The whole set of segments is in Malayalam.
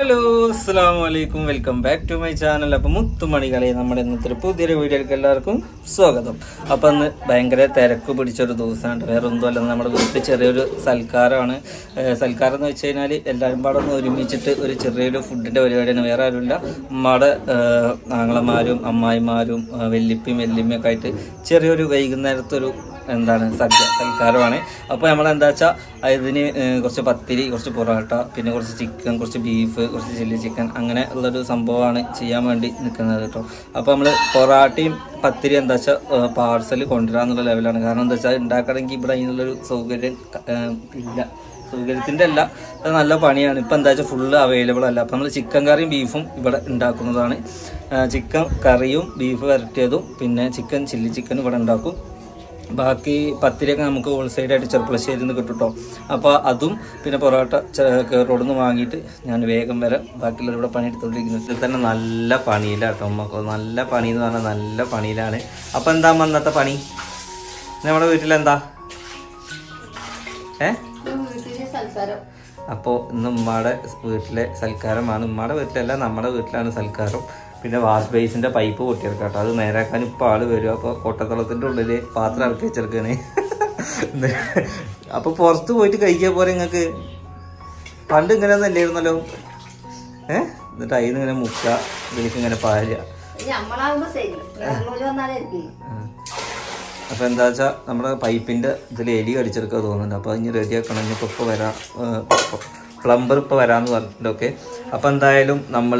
ഹലോ അസ്സലാമു അലൈക്കും welcome back to my channel. അപ്പോൾ മുത്തുമണികളെ നമ്മുടെ ഇന്നത്തെ ഒരു പുതിയൊരു വീഡിയോയിലേക്ക് എല്ലാവർക്കും സ്വാഗതം. അപ്പോൾ ഇന്ന് ഭയങ്കര തിരക്ക് പിടിച്ചൊരു ദിവസമാണ്. വേറെ ഒന്നുമല്ല, നമ്മുടെ വീട്ടിൽ ചെറിയൊരു സൽക്കാരമാണ്. സൽക്കാരം എന്ന് വെച്ച് കഴിഞ്ഞാൽ എല്ലാവരും പാടെ ഒന്ന് ഒരുമിച്ചിട്ട് ഒരു ചെറിയൊരു ഫുഡിൻ്റെ പരിപാടിയാണ്. വേറെ ആരുമില്ല, നമ്മുടെ ആങ്ങളമാരും അമ്മായിമാരും വല്യപ്പയും വല്യമ്മയൊക്കെ ആയിട്ട് ചെറിയൊരു വൈകുന്നേരത്തൊരു സൽക്കാരമാണ്. അപ്പോൾ നമ്മളെന്താ വെച്ചാൽ ഇതിന് കുറച്ച് പത്തിരി, കുറച്ച് പൊറോട്ട, പിന്നെ കുറച്ച് ചിക്കൻ, കുറച്ച് ബീഫ്, കുറച്ച് ചില്ലി ചിക്കൻ, അങ്ങനെ ഉള്ളൊരു സംഭവമാണ് ചെയ്യാൻ വേണ്ടി നിൽക്കുന്നത് കേട്ടോ. അപ്പോൾ നമ്മൾ പൊറാട്ടയും പത്തിരി എന്താ വെച്ചാൽ പാർസൽ കൊണ്ടുവരാന്നുള്ള ലെവലാണ്. കാരണം എന്താ വെച്ചാൽ ഉണ്ടാക്കണമെങ്കിൽ ഇവിടെ അതിനുള്ളൊരു സൗകര്യം ഇല്ല. സൗകര്യത്തിൻ്റെ അല്ല, അത് നല്ല പണിയാണ്. ഇപ്പം എന്താ വെച്ചാൽ ഫുള്ള് അവൈലബിൾ അല്ല. അപ്പം നമ്മൾ ചിക്കൻ കറിയും ബീഫും ഇവിടെ ഉണ്ടാക്കുന്നതാണ്. ചിക്കൻ കറിയും ബീഫ് വരട്ടിയതും പിന്നെ ചിക്കൻ ചില്ലി ചിക്കനും ഇവിടെ ഉണ്ടാക്കും. ബാക്കി പത്തിരിയൊക്കെ നമുക്ക് ഹോൾസൈഡായിട്ട് ചെറുപ്പളശ്ശേരിയിൽ നിന്ന് കിട്ടും കേട്ടോ. അപ്പോൾ അതും പിന്നെ പൊറോട്ട റോഡിൽ നിന്ന് വാങ്ങിയിട്ട് ഞാൻ വേഗം വരാം. ബാക്കിയുള്ളവർ ഇവിടെ പണിയെടുത്തുകൊണ്ടിരിക്കുന്നത്. ഇതിൽ തന്നെ നല്ല പണിയിലാണ് കേട്ടോ. നമുക്ക് നല്ല പണി എന്ന് പറഞ്ഞാൽ നല്ല പണിയിലാണ്. അപ്പോൾ എന്താ അന്നത്തെ പണി നമ്മുടെ വീട്ടിലെന്താ അപ്പോൾ ഇന്ന് ഉമ്മയുടെ വീട്ടിലെ സൽക്കാരമാണ്. ഉമ്മയുടെ വീട്ടിലല്ല, നമ്മുടെ വീട്ടിലാണ് സൽക്കാരം. പിന്നെ വാഷ് ബേസിൻ്റെ പൈപ്പ് പൊട്ടിയെടുക്കാം കേട്ടോ. അത് നേരാക്കാൻ ഇപ്പോൾ ആൾ വരും. അപ്പോൾ കൊട്ടത്തളത്തിൻ്റെ ഉള്ളിൽ പാത്രം ഇറക്കി വെച്ചെടുക്കണേ. അപ്പോൾ പുറത്ത് പോയിട്ട് കഴിക്കാൻ പോലെ നിങ്ങൾക്ക് പണ്ട് ഇങ്ങനെയൊന്നും അല്ലായിരുന്നല്ലോ. എന്നിട്ട് അതിൽ നിന്ന് ഇങ്ങനെ മുക്ക, ഇതിലേക്ക് ഇങ്ങനെ പാരുക. അപ്പോൾ എന്താ വെച്ചാൽ നമ്മുടെ പൈപ്പിൻ്റെ ഇതിൽ എലി കടിച്ചെടുക്കുക തോന്നുന്നുണ്ട്. അപ്പോൾ അതിന് റെഡിയാക്കണം. ഇനിയിപ്പോൾ ഇപ്പോൾ വരാം, പ്ലംബർ ഇപ്പോൾ വരാമെന്ന് പറഞ്ഞിട്ടുണ്ട്. ഓക്കെ, അപ്പോൾ എന്തായാലും നമ്മൾ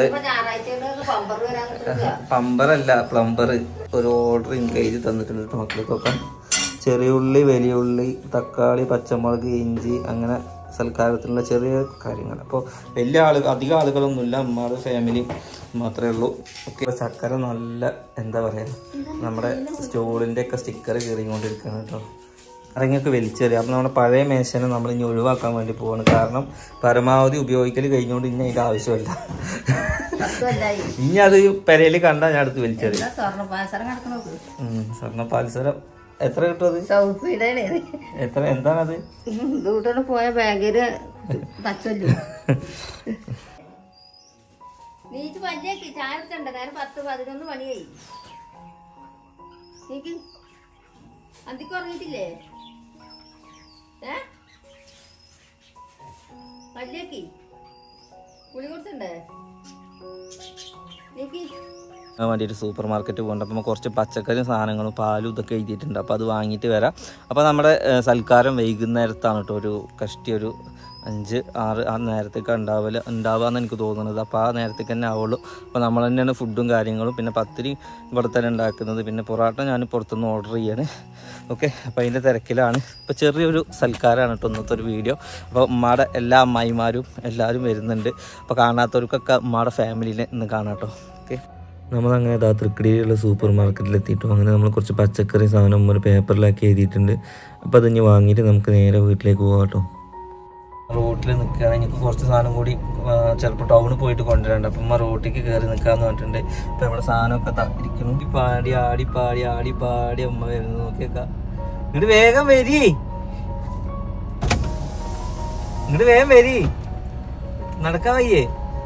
പമ്പറല്ല പ്ലംബർ ഒരു ഓർഡർ എഴുതി തന്നിട്ടുണ്ട് കേട്ടോ മക്കൾക്കൊക്കെ. ചെറിയ ഉള്ളി, വലിയ ഉള്ളി, തക്കാളി, പച്ചമുളക്, ഇഞ്ചി, അങ്ങനെ സൽക്കാരത്തിനുള്ള ചെറിയ കാര്യങ്ങൾ. അപ്പോൾ വലിയ അധികം ആളുകളൊന്നുമില്ല, അമ്മയുടെ ഫാമിലി മാത്രമേ ഉള്ളൂ. ഓക്കെ, ചക്കര നല്ല എന്താ പറയുക, നമ്മുടെ സ്റ്റോളിൻ്റെ ഒക്കെ സ്റ്റിക്കർ കീറിക്കൊണ്ടിരിക്കുകയാണ് കേട്ടോ. അതിങ്ങൊക്കെ വലിച്ചെറിയാം. അപ്പം നമ്മുടെ പഴയ മേശനെ നമ്മൾ ഇനി ഒഴിവാക്കാൻ വേണ്ടി പോവാണ്. കാരണം പരമാവധി ഉപയോഗിക്കൽ കഴിഞ്ഞുകൊണ്ട് ഇനി അതിൻ്റെ ആവശ്യമില്ല. ഇനി അത് പെരയിൽ കണ്ടാൽ ഞാൻ അടുത്ത് വലിച്ചെറിയാം. സ്വർണ്ണ പാൽസരം എത്ര കിട്ടും അത്? എത്ര എന്താണത്? പോയ ബാഗില് അന്തിക്കുറങ്ങിട്ടില്ലേ? മല്ലിയേക്ക് പുളി കൊടുത്തുണ്ടേ വേണ്ടിയിട്ട് സൂപ്പർ മാർക്കറ്റ് പോകണ്ട. അപ്പം കുറച്ച് പച്ചക്കറിയും സാധനങ്ങളും പാലും ഇതൊക്കെ എഴുതിയിട്ടുണ്ട്. അപ്പോൾ അത് വാങ്ങിയിട്ട് വരാം. അപ്പോൾ നമ്മുടെ സൽക്കാരം വൈകുന്നേരത്താണ് കേട്ടോ. ഒരു കഷ്ടി ഒരു 5-6 ആ നേരത്തേക്ക് ഉണ്ടാവുകയെന്ന് എനിക്ക് തോന്നുന്നത്. അപ്പോൾ ആ നേരത്തേക്ക് തന്നെ ആവുള്ളൂ. അപ്പോൾ നമ്മൾ തന്നെയാണ് ഫുഡും കാര്യങ്ങളും. പിന്നെ പത്തിരി ഇവിടെ തന്നെ ഉണ്ടാക്കുന്നത്. പിന്നെ പൊറോട്ട ഞാൻ പുറത്തുനിന്ന് ഓർഡർ ചെയ്യാണ്. ഓക്കെ, അപ്പോൾ അതിൻ്റെ തിരക്കിലാണ്. ഇപ്പോൾ ചെറിയൊരു സൽക്കാരമാണ് കേട്ടോ ഇന്നത്തെ ഒരു വീഡിയോ. അപ്പോൾ ഉമ്മയുടെ എല്ലാ അമ്മായിമാരും എല്ലാവരും വരുന്നുണ്ട്. അപ്പോൾ കാണാത്തവർക്കൊക്കെ ഉമ്മയുടെ ഫാമിലിനെ ഇന്ന് കാണാം കേട്ടോ. ഓക്കെ, നമ്മളങ്ങനെ തൃക്കടിയിലുള്ള സൂപ്പർ മാർക്കറ്റിലെത്തിയിട്ടു. അങ്ങനെ നമ്മൾ കുറച്ച് പച്ചക്കറി സാധനം ഒരു പേപ്പറിലാക്കി എഴുതിയിട്ടുണ്ട്. അപ്പോൾ അതിഞ്ഞ് വാങ്ങിയിട്ട് നമുക്ക് നേരെ വീട്ടിലേക്ക് പോകാം കേട്ടോ. റോട്ടിൽ നിൽക്കുകയാണ്. എനിക്ക് കുറച്ച് സാധനം കൂടി ചിലപ്പോൾ ടൗണിൽ പോയിട്ട് കൊണ്ടുവരണ്ട. അപ്പം റോട്ടിലേക്ക് കയറി നിൽക്കാമെന്ന് പറഞ്ഞിട്ടുണ്ട്. ഇപ്പം ഇവിടെ സാധനമൊക്കെ തന്നിരിക്കുന്നു. പാടി ആടി അമ്മ വരുന്നു. നോക്കിയേക്ക, ഇങ്ങോട്ട് വേഗം വരി, ഇങ്ങോട്ട് വേഗം വരി, നടക്കാൻ വയ്യേ.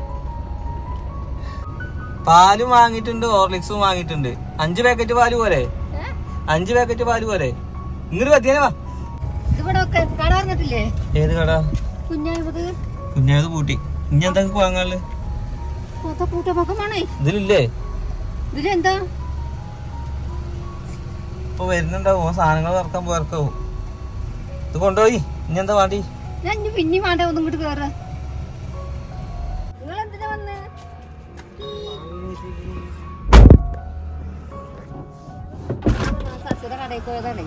പാലും വാങ്ങിയിട്ടുണ്ട്, ഹോർലിക്സും വാങ്ങിയിട്ടുണ്ട്. 5 പാക്കറ്റ് പാല് പോലെ, 5 പാക്കറ്റ് പാല് പോലെ. ഇങ്ങോട്ട് പറ്റിയാനേ വാ. ഏത് കട? കുഞ്ഞായത് പൂട്ടി. ഇനി എന്താ വാങ്ങാനുള്ളത്? ഇതിലില്ലേ? ഇപ്പൊ വരുന്നുണ്ടാവും സാധനങ്ങൾ ഇറക്കാൻ പോർക്കാവും. ഇത് കൊണ്ടുപോയി. ഇനി എന്താ വേണ്ടി? പിന്നെ വേണ്ട ഒന്നും ഇങ്ങോട്ട് കേറ. കടയിൽ പോയതാണേ.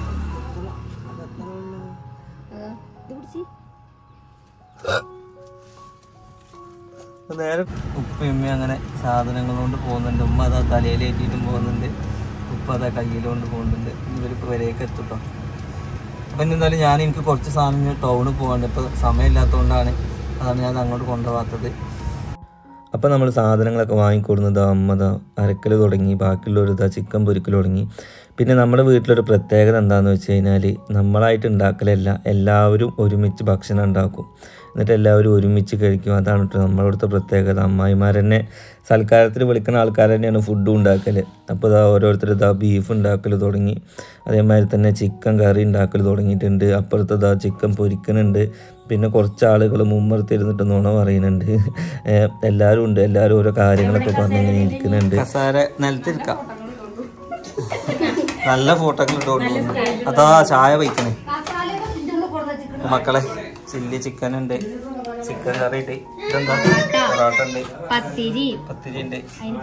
നേരെ ഉപ്പയമ്മ അങ്ങനെ സാധനങ്ങൾ കൊണ്ട് പോകുന്നുണ്ട്. ഉമ്മ അതാ തലയിലേറ്റിട്ടും പോകുന്നുണ്ട്, ഉപ്പ അതാ കയ്യിലുകൊണ്ട് പോകുന്നുണ്ട്. ഇവരിപ്പോൾ വരെയൊക്കെ എത്തിട്ടോ. അപ്പം എന്തായാലും എനിക്ക് കുറച്ച് സാധനം ടൗണിൽ പോകാണ്ട്. ഇപ്പോൾ സമയമില്ലാത്തതുകൊണ്ടാണ്, അതാണ് ഞാൻ അങ്ങോട്ട് കൊണ്ടുപോകാത്തത്. അപ്പോൾ നമ്മൾ സാധനങ്ങളൊക്കെ വാങ്ങിക്കൊടുന്നത് അമ്മ അരക്കൽ തുടങ്ങി, ബാക്കിയുള്ളവർ ചിക്കൻ പൊരിക്കൽ തുടങ്ങി. പിന്നെ നമ്മുടെ വീട്ടിലൊരു പ്രത്യേകത എന്താണെന്ന് വെച്ച് കഴിഞ്ഞാൽ നമ്മളായിട്ട് ഉണ്ടാക്കലല്ല, എല്ലാവരും ഒരുമിച്ച് ഭക്ഷണം ഉണ്ടാക്കും, എന്നിട്ട് എല്ലാവരും ഒരുമിച്ച് കഴിക്കും. അതാണ് കേട്ടോ നമ്മളവിടുത്തെ പ്രത്യേകത. അമ്മായിമാർ തന്നെ സൽക്കാരത്തിൽ വിളിക്കുന്ന ആൾക്കാർ തന്നെയാണ് ഫുഡും ഉണ്ടാക്കൽ. അപ്പോൾ ഇതാ ഓരോരുത്തർ ഇതാ ബീഫ് ഉണ്ടാക്കൽ തുടങ്ങി, അതേമാതിരി തന്നെ ചിക്കൻ കറി ഉണ്ടാക്കൽ തുടങ്ങിയിട്ടുണ്ട്. അപ്പുറത്ത് ഇതാ ചിക്കൻ പൊരിക്കുന്നുണ്ട്. പിന്നെ കുറച്ച് ആളുകൾ മുമ്പർത്തിരുന്നിട്ട് നുണ പറയുന്നുണ്ട്. എല്ലാവരും ഉണ്ട്, എല്ലാവരും ഓരോ കാര്യങ്ങളൊക്കെ പറഞ്ഞിങ്ങനെ ഇരിക്കുന്നുണ്ട്. നിലത്തിരിക്കാം, നല്ല ഫോട്ടോ ഒക്കെ ഇട്ടോണ്ട്. അതാ ചായ വയ്ക്കണേ മക്കളെ. ചില്ലി ചിക്കൻ ഉണ്ട്, ചിക്കൻ കറി ഉണ്ട്, ഇതെന്താ പൊറോട്ട ഉണ്ട്, പത്തിരി ഉണ്ട്.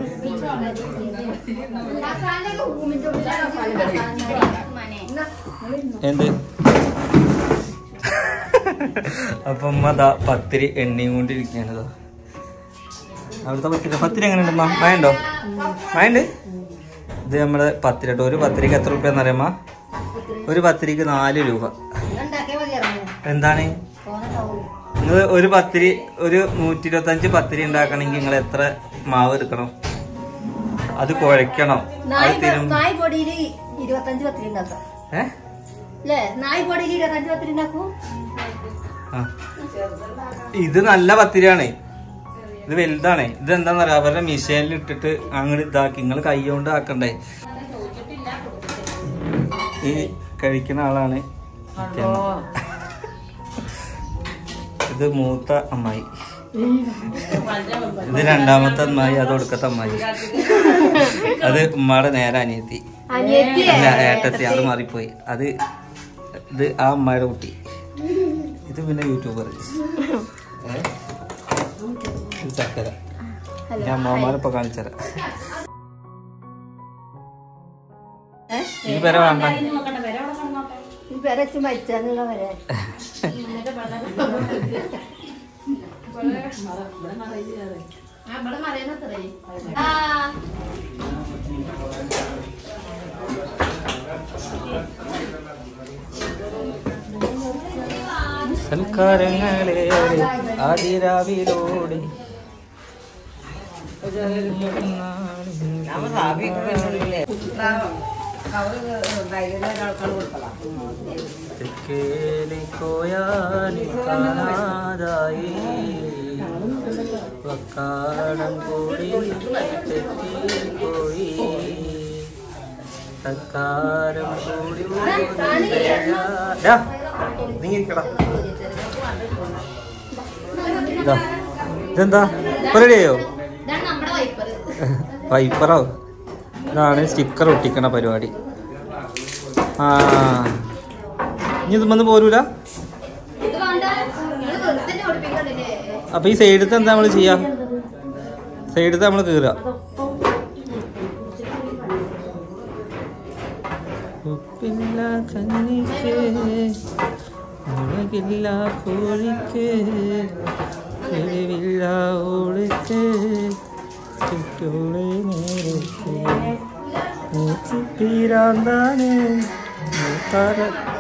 എന്ത് അപ്പൊ അമ്മ അതാ പത്തിരി എണ്ണയും കൊണ്ടിരിക്കുകയാണ്. അവിടുത്തെ പത്തിരി എങ്ങനെ ഉണ്ടമ്മ? മഴയുണ്ടോ? മഴയുണ്ട്. ഇത് നമ്മുടെ പത്തിരി കേട്ടോ. ഒരു പത്തിരിക്ക് എത്ര രൂപ എന്നറിയാമ്മ? ഒരു പത്തിരിക്ക് 4 രൂപ. എന്താണ് നിങ്ങൾ ഒരു പത്തിരി, ഒരു 125 പത്തിരി ഉണ്ടാക്കണമെങ്കിൽ നിങ്ങൾ എത്ര മാവ് എടുക്കണം? അത് കുഴക്കണം. ഇത് നല്ല പത്തിരിയാണ്, ഇത് വലുതാണ്. ഇത് എന്താന്ന് പറയാ, അവരുടെ മിഷീനിൽ ഇട്ടിട്ട് അങ്ങോട്ട് ഇതാക്കി നിങ്ങൾ കൈ കൊണ്ട് ആക്കണ്ടേ. ഈ കഴിക്കുന്ന ആളാണ് ഇത് മൂത്ത അമ്മായി, ഇത് രണ്ടാമത്തെ അമ്മായി, അത് ഒടുക്കത്തെ അമ്മായി, അത് ഉമ്മയുടെ നേരെ അനിയത്തി, അല്ല ഏട്ടത്തി, അത് മാറിപ്പോയി. അത് ഇത് ആ അമ്മായിയുടെ കുട്ടി. ഇത് പിന്നെ യൂട്യൂബർ ചക്കര. ഞാൻ അമ്മമാരിപ്പോ കാണിച്ചരാം. ഈ പേരെ വേണ്ട, സൽക്കാരങ്ങളെ ആദിരാവിലോടെ കാണാതായി വക്കാടം കൂടി തെറ്റിപ്പോയി തക്കാരം കൂടി നീങ്ങിരിക്കടാ. ഇതെന്താ റെഡിയായോ? വൈപ്പറോ? ഇതാണ് സ്റ്റിക്കർ ഒട്ടിക്കണ പരിപാടി. ആ ഇനി ഇത് വന്ന് പോരൂല. അപ്പൊ ഈ സൈഡത്തെ എന്താ നമ്മള് ചെയ്യാ? സൈഡത്തെ നമ്മള് കീറുക. ഉപ്പില്ല കഞ്ഞിക്ക് മുളകില്ല കോഴിക്ക് എരിവില്ല ഓളിക്ക് ചുറ്റോളെ നേരത്തെ മൂച്ചിപ്പീരാന്താണ് മൂത്താര.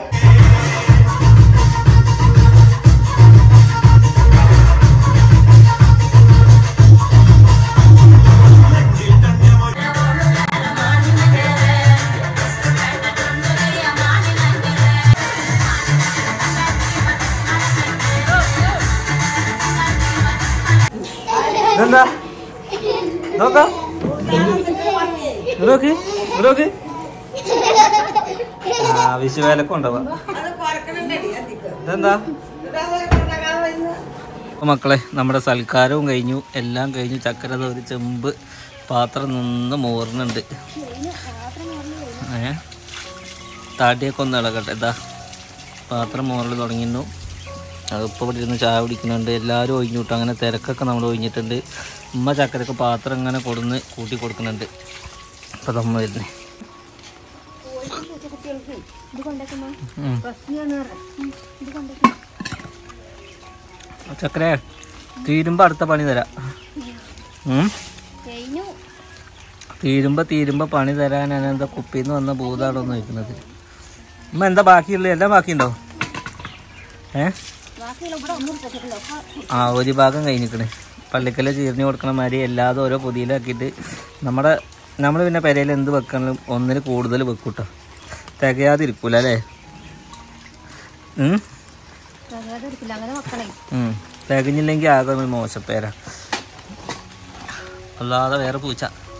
ഇതെന്താ നോക്കാം, നോക്ക് നോക്ക്. ആ വിഷുവേലൊക്കെ ഉണ്ടാവാ. ഇതെന്താ മക്കളെ, നമ്മുടെ സൽക്കാരവും കഴിഞ്ഞു, എല്ലാം കഴിഞ്ഞു. ചക്കര ഒരു ചെമ്പ് പാത്രം നിന്ന് മോറുന്നുണ്ട്. താട്ടിയൊക്കെ ഒന്ന് ഇളകട്ടെ. ഇതാ പാത്രം മോറൽ തുടങ്ങിയിരുന്നു. അതിപ്പോൾ ഇവിടെ ഇരുന്ന് ചായ കുടിക്കുന്നുണ്ട്. എല്ലാവരും ഒഴിഞ്ഞു കിട്ടും. അങ്ങനെ തിരക്കൊക്കെ നമ്മൾ ഒഴിഞ്ഞിട്ടുണ്ട്. ഉമ്മ ചക്കരക്ക് പാത്രം ഇങ്ങനെ കൊടുന്ന് കൂട്ടി കൊടുക്കുന്നുണ്ട്. അപ്പം നമ്മൾ വരുന്നേ ചക്കര തീരുമ്പോ അടുത്ത പണി തരാം. തീരുമ്പോ പണി തരാനാണ്. എന്താ കുപ്പിന്ന് വന്ന ഭൂതാടോ എന്ന് ചോദിക്കുന്നത്. ഉമ്മ എന്താ ബാക്കിയുള്ളത്? എല്ലാം ബാക്കിയുണ്ടോ? ആ ഒരു ഭാഗം കഴിഞ്ഞിക്കണേ. പള്ളിക്കല് ചീർന്ന് കൊടുക്കണ മാതിരി എല്ലാതും ഓരോ പൊതിയിലാക്കിയിട്ട് നമ്മുടെ നമ്മൾ പിന്നെ പെരയിൽ എന്ത് വെക്കണമെങ്കിലും ഒന്നിന് കൂടുതൽ വെക്കൂട്ടോ, തികയാതിരിക്കൂല അല്ലേ? തികഞ്ഞില്ലെങ്കിൽ ആകെ ഒരു മോശപ്പേരാ, അല്ലാതെ വേറെ പൂച്ച.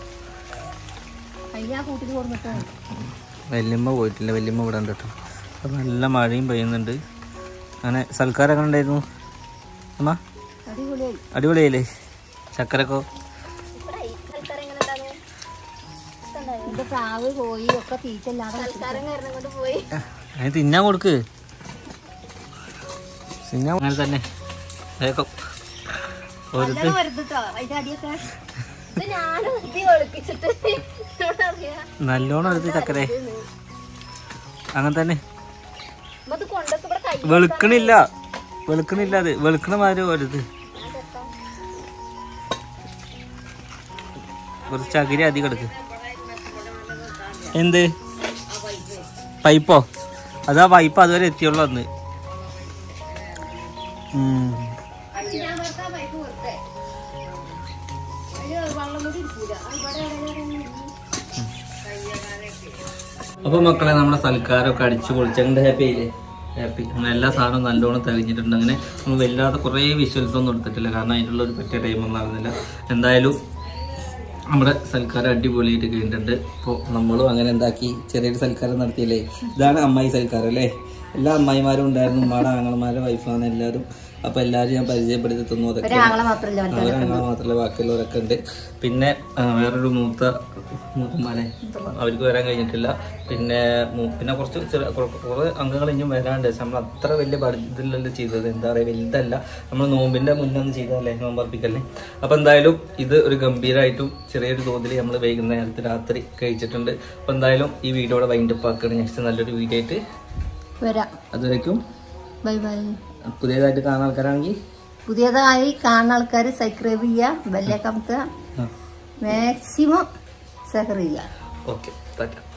വല്യമ്മ പോയിട്ടില്ല, വല്യമ്മ ഇവിടെ ഉണ്ട് കേട്ടോ. അപ്പം നല്ല മഴയും പെയ്യുന്നുണ്ട്. അങ്ങനെ സൽക്കാരൊക്കെ ഉണ്ടായിരുന്നു അമ്മ? അടിപൊളിയായില്ലേ? ചക്കരക്കോ? അതിന് തിന്നാൻ കൊടുക്ക്. തിന്നാൻ അങ്ങനെ തന്നെ നല്ലോണം എടുത്ത് ചക്കരെ. അങ്ങനെ തന്നെ വെളുക്കണില്ല, അത് വെളുക്കണ മാതിരി വരുത്. കുറച്ച് ചകിരി അധികം എടുക്ക്. എന്ത് പൈപ്പോ? അതാ പൈപ്പ് അതുവരെ എത്തിയുള്ളൂ അന്ന്. അപ്പൊ മക്കളെ, നമ്മുടെ സൽക്കാരമൊക്കെ അടിച്ചു പൊളിച്ച് അങ്ങനെ ഹാപ്പി ആയില്ലേ? ഹാപ്പി. അങ്ങനെ എല്ലാ സാധനവും നല്ലോണം തെളിഞ്ഞിട്ടുണ്ട്. അങ്ങനെ നമ്മൾ വല്ലാതെ കുറേ വിഷ്വൽസ് ഒന്നും എടുത്തിട്ടില്ല, കാരണം അതിനുള്ള ഒരു പറ്റിയ ടൈമൊന്നും ആകുന്നില്ല. എന്തായാലും നമ്മുടെ സൽക്കാരം അടിപൊളിയായിട്ട് കഴിഞ്ഞിട്ടുണ്ട്. അപ്പോൾ നമ്മളും അങ്ങനെ എന്താക്കി ചെറിയൊരു സൽക്കാരം നടത്തിയല്ലേ. ഇതാണ് അമ്മായി സൽക്കാരം അല്ലേ? എല്ലാ അമ്മായിമാരും ഉണ്ടായിരുന്നു, ഉമ്മാടെ ആങ്ങളമാരുടെ വൈഫാണ് എല്ലാവരും. അപ്പോൾ എല്ലാവരും ഞാൻ പരിചയപ്പെടുത്തി തന്നു. അതൊക്കെ ഒരാങ്ങളെ മാത്രമല്ല, ബാക്കിയുള്ളവരൊക്കെ ഉണ്ട്. പിന്നെ വേറൊരു മൂത്തമാരെ അവർക്ക് വരാൻ കഴിഞ്ഞിട്ടില്ല. പിന്നെ കുറച്ച് കുറേ അംഗങ്ങൾ ഇനിയും വരാണ്ട്. നമ്മൾ അത്ര വലിയ ഇതിലല്ല ചെയ്തത്, എന്താ പറയുക, വലുതല്ല. നമ്മൾ നോമ്പിൻ്റെ മുന്നേ ഒന്ന് ചെയ്തതല്ലേ, നോമ്പർപ്പിക്കല്ലേ. അപ്പോൾ എന്തായാലും ഇത് ഒരു ഗംഭീരമായിട്ടും ചെറിയൊരു തോതിൽ നമ്മൾ വൈകുന്നേരത്ത് രാത്രി കഴിച്ചിട്ടുണ്ട്. അപ്പോൾ എന്തായാലും ഈ വീഡിയോയുടെ വൈൻഡപ്പ് ആക്കുകയാണ്. നെക്സ്റ്റ് നല്ലൊരു വീഡിയോ ആയിട്ട് വരാം. അതുവരേക്കും ബൈ ബൈ. പുതിയതായി കാണുന്ന ആൾക്കാർ സബ്സ്ക്രൈബ് ചെയ്യുക, ബെല്ലൈക്കൺ അമർത്തുക, മാക്സിമം ഷെയർ ചെയ്യുക. ഓക്കെ.